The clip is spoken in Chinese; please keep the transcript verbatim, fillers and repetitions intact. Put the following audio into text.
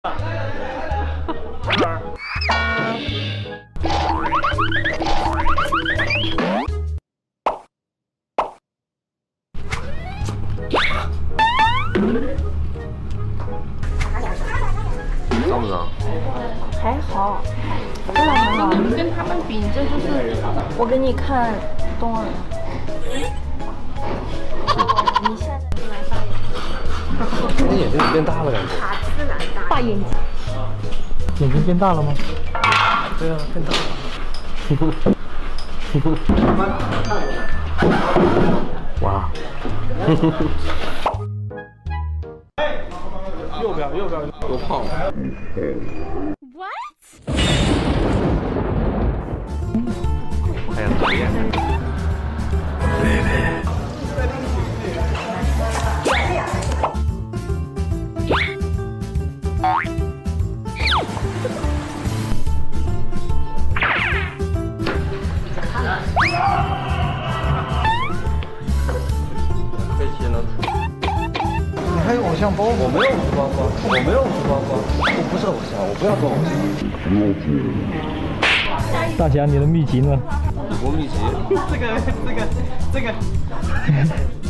脏不脏？ 还好，真的还好。 你跟他们比，这就是我给你看冬儿。你现在就来大眼睛。 你眼睛变大了感觉。 卡姿兰大眼睛。 眼睛变大了吗？ 对啊，变大了。哇！ 右边，右边， 多胖啊 What？ 哎呀，讨厌！飞机能出。 你还有偶像包？ 我没有偶像包包，我没有偶像包包，我不是偶像，我不要做偶像。 大侠，你的秘籍呢？ 我秘籍。 这个，这个，这个。